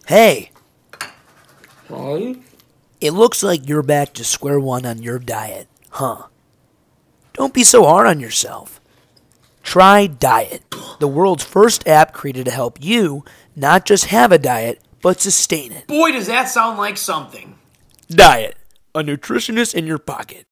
Hey, Hi? it looks like you're back to square one on your diet, huh? Don't be so hard on yourself. Try DIYIT, the world's first app created to help you not just have a diet, but sustain it. Boy, does that sound like something. DIYIT, a nutritionist in your pocket.